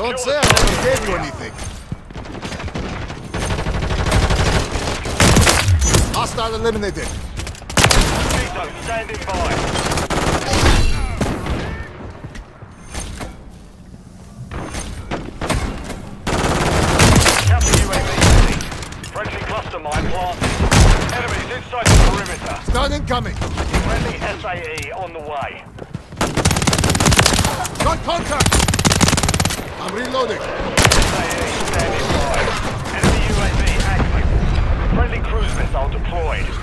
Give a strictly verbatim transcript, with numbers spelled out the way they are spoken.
Don't say I never gave you anything. Hostile eliminated. Tito, standing by. Cluster mine planted. Enemies inside the perimeter. Stun incoming. Friendly S A E on the way. Got contact. I'm reloading. S A E standing by. Enemy U A V active. Friendly cruise missile deployed.